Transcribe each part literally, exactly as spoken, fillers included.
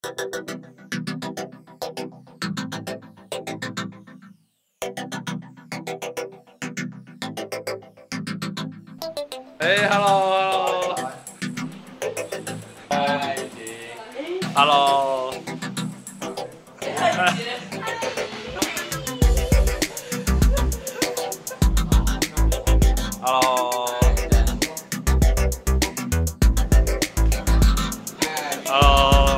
哎 ，hello，hello， 嗨，停 ，hello， hello， hello，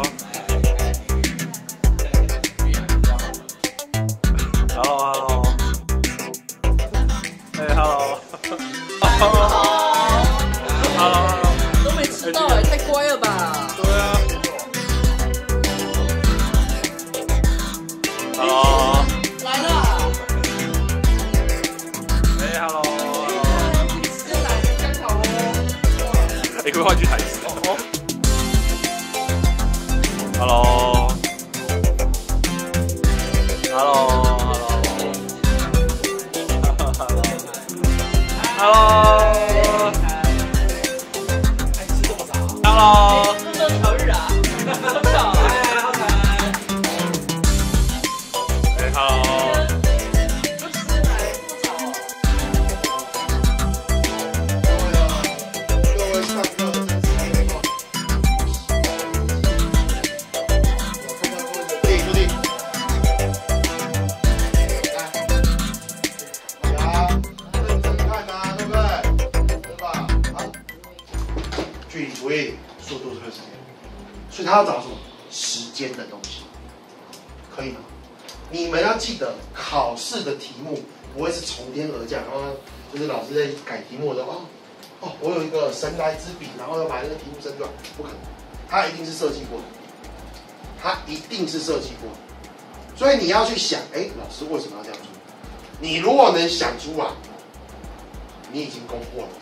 hello， 哎 ，hello， 都没吃到哎，太乖了吧？ 对啊。Hello。 来了。 哎 ，Hello。 时间来了，刚好哦。 你可不可以换句台词哦 ？Hello。Hello。Hello。Hello。这是巧日啊！好巧啊！哎，好可爱。哎 ，Hello。 不吃来这么早。 各位上课真是好。我看看各位的对不对？来，好呀，认真看呐，对不对？对吧？好，距离除以速度这个时间。所以他要找什么？时间的东西，可以吗？你们要记得，考试的题目不会是从天而降，然后就是老师在改题目的时候，哦哦，我有一个神来之笔，然后要把那个题目生出来，不可能，他一定是设计过的，他一定是设计过的，所以你要去想，哎，老师为什么要这样做？你如果能想出来，你已经攻破了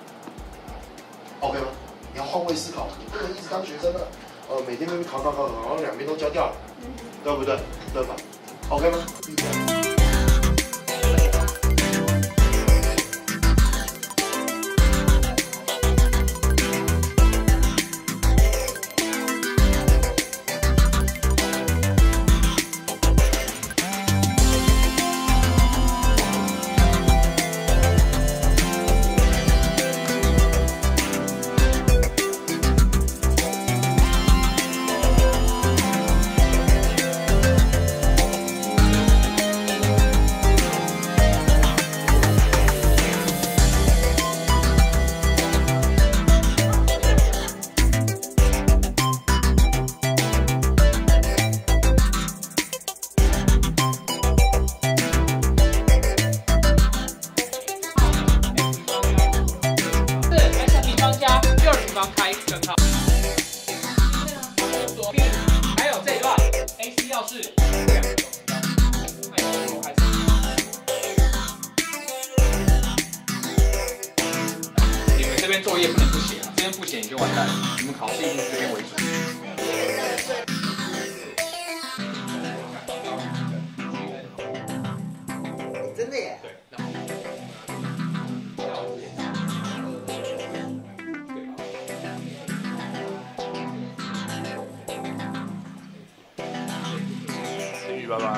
，OK 吗？你要换位思考，你不能一直当学生了。呃，每天都考考考考，然后两边都交掉了，对不对？对吧 ？OK 吗？ 开根号，左边还有这一段 A C 钥匙，两个手开始。你们这边作业不能不写啊，这边不写你就完蛋了。你们考试一定是这边为主。 真的耶。 对。 拜拜。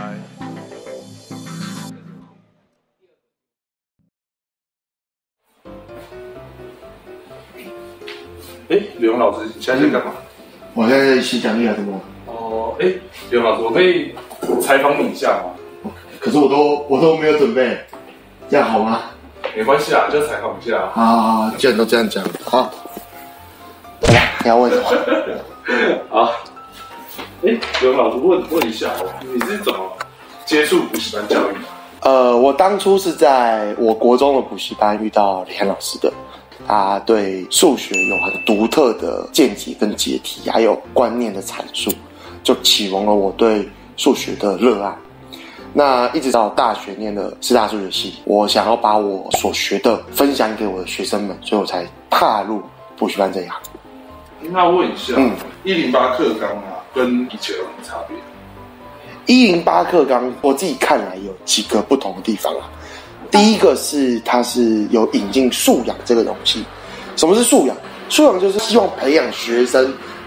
哎，刘老师，你现在在干嘛？ 我现在在写讲义啊，怎么？ 哦，哎，刘老师，我可以采访你一下吗？ 可是我都我都没有准备，这样好吗？ 没关系啊，就采访一下。 好好好，既然都这样讲，好。来，你要问什么？ 好。哎，刘老师，问问一下哦，你是怎么接触补习班教育？ 呃，我当初是在我国中的补习班遇到李涵老师的，他对数学有很独特的见解跟解题，还有观念的阐述，就启蒙了我对数学的热爱。那一直到大学念了师大数学系，我想要把我所学的分享给我的学生们，所以我才踏入补习班这一行。 那问一下， 嗯， 一零八课纲啊，跟以前有什么差别？ 一零八课纲，我自己看来有几个不同的地方啊。第一个是它是有引进素养这个东西。什么是素养？素养就是希望培养学生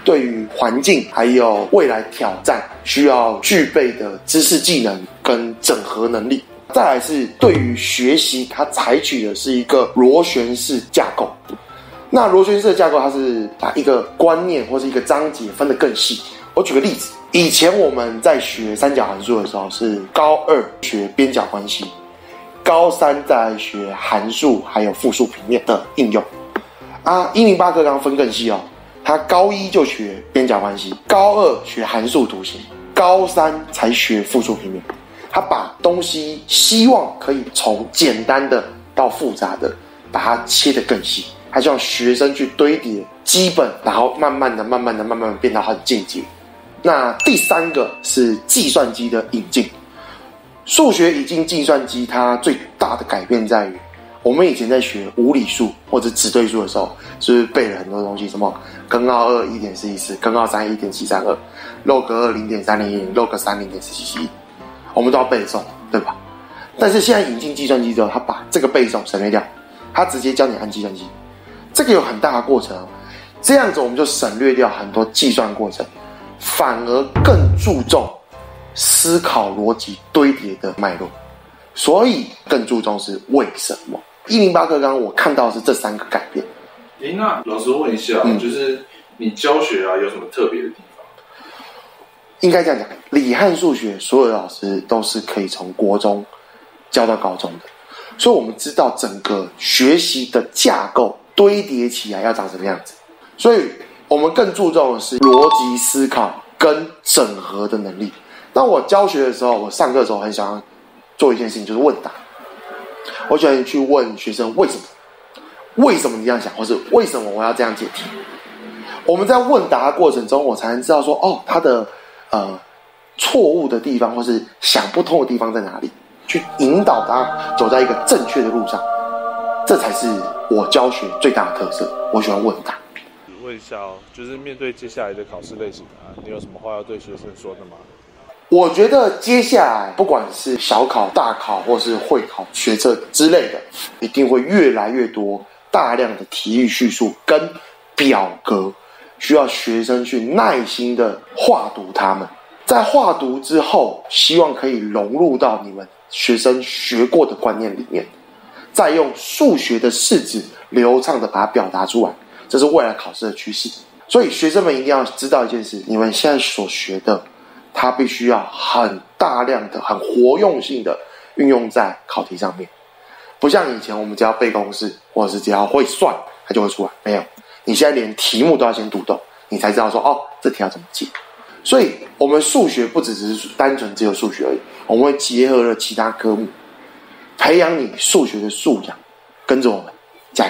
对于环境还有未来挑战需要具备的知识技能跟整合能力。再来是对于学习，它采取的是一个螺旋式架构。那螺旋式的架构，它是把一个观念或是一个章节分得更细。我举个例子，以前我们在学三角函数的时候，是高二学边角关系，高三再学函数还有复数平面的应用。啊，一零八课纲分更细哦，他高一就学边角关系，高二学函数图形，高三才学复数平面。他把东西希望可以从简单的到复杂的，把它切得更细。他希望学生去堆叠基本，然后慢慢的、慢慢的、慢慢的变到很进阶。那第三个是计算机的引进。数学引进计算机，它最大的改变在于，我们以前在学无理数或者指对数的时候，是不是背了很多东西？什么根号二一点四一四，根号三一点七三二，log 二零点三零零，log 三零点四七七一，我们都要背诵，对吧？但是现在引进计算机之后，它把这个背诵省略掉，它直接教你按计算机，这个有很大的过程哦。这样子我们就省略掉很多计算过程，反而更注重思考逻辑堆叠的脉络，所以更注重是为什么。一零八课纲我看到的是这三个改变。 诶，那老师问一下，嗯、就是你教学啊有什么特别的地方？ 应该这样讲，理汉数学所有的老师都是可以从国中教到高中的，所以我们知道整个学习的架构堆叠起来要长什么样子，所以我们更注重的是逻辑思考跟整合的能力。那我教学的时候，我上课的时候很想要做一件事情，就是问答。我喜欢去问学生为什么，为什么你这样想，或是为什么我要这样解题。我们在问答的过程中，我才能知道说，哦，他的呃错误的地方，或是想不通的地方在哪里，去引导他走在一个正确的路上。这才是我教学最大的特色。我喜欢问答。 问一下哦，就是面对接下来的考试类型啊，你有什么话要对学生说的吗？ 我觉得接下来不管是小考、大考，或是会考、学测之类的，一定会越来越多大量的题意叙述跟表格，需要学生去耐心的画读它们。在画读之后，希望可以融入到你们学生学过的观念里面，再用数学的式子流畅的把它表达出来，这是未来考试的趋势。所以学生们一定要知道一件事，你们现在所学的，它必须要很大量的、很活用性的运用在考题上面，不像以前我们只要背公式，或者是只要会算，它就会出来。没有，你现在连题目都要先读懂，你才知道说，哦，这题要怎么解。所以我们数学不只是单纯只有数学而已，我们会结合了其他科目，培养你数学的素养。跟着我们，加油！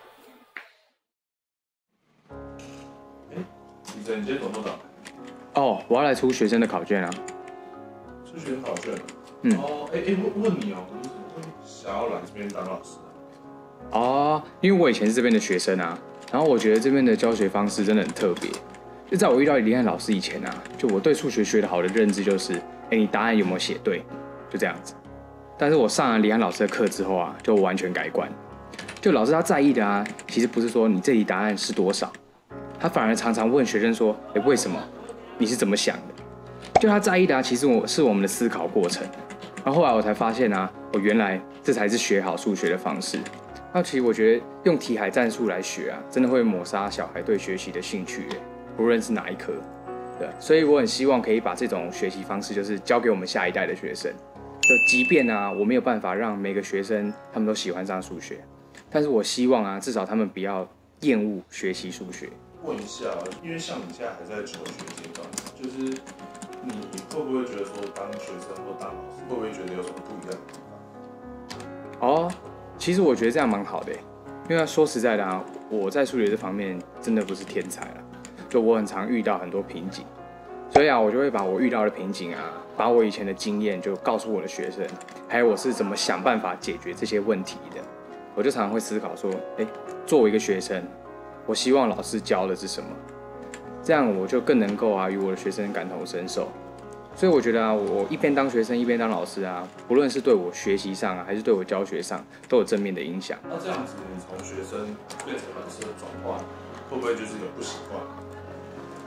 哎，李哲，你今天怎么打？ 哦，我要来出学生的考卷啊。 出学生考卷？ 嗯。 哦，哎哎，问问你哦，你怎么会想要来这边当老师啊？ 哦，因为我以前是这边的学生啊，然后我觉得这边的教学方式真的很特别。就在我遇到李汉老师以前啊，就我对数学学的好的认知就是，哎，你答案有没有写对，就这样子。但是我上了李汉老师的课之后啊，就完全改观。就老师他在意的啊，其实不是说你这题答案是多少，他反而常常问学生说，哎，为什么？你是怎么想的？就他在意的啊，其实我是我们的思考过程。然后后来我才发现啊，我原来这才是学好数学的方式。那其实我觉得用题海战术来学啊，真的会抹杀小孩对学习的兴趣，不论是哪一科。对，所以我很希望可以把这种学习方式，就是教给我们下一代的学生。就即便啊，我没有办法让每个学生他们都喜欢上数学，但是我希望啊，至少他们不要厌恶学习数学。 问一下，因为像你现在还在求学阶段，就是你会不会觉得说当学生或当老师，会不会觉得有什么不一样的地方？ 哦，其实我觉得这样蛮好的，因为说实在的啊，我在数学这方面真的不是天才啦，就我很常遇到很多瓶颈，所以啊，我就会把我遇到的瓶颈啊，把我以前的经验就告诉我的学生，还有我是怎么想办法解决这些问题的。我就常常会思考说，哎，作为一个学生，我希望老师教的是什么？这样我就更能够啊与我的学生感同身受。所以我觉得啊，我一边当学生一边当老师啊，不论是对我学习上啊，还是对我教学上，都有正面的影响。 那这样子，你从学生变成老师的转换，会不会就是有不习惯？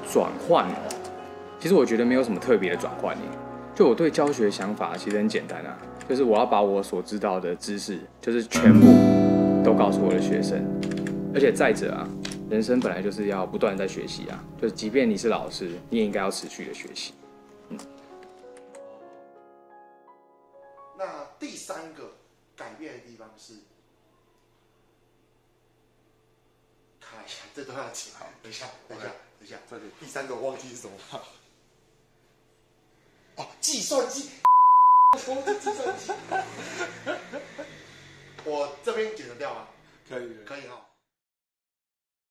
转换哦，其实我觉得没有什么特别的转换耶。就我对教学的想法其实很简单啊，就是我要把我所知道的知识，就是全部都告诉我的学生。而且再者啊，人生本来就是要不断的在学习啊，就是即便你是老师，你也应该要持续的学习。嗯。 那第三个改变的地方是，看一下，这都要记好。等一下，等一下，等一下， 这里第三个我忘记是什么。哦，计算机。计算机。我这边剪得掉吗？ 可以， 可以哈。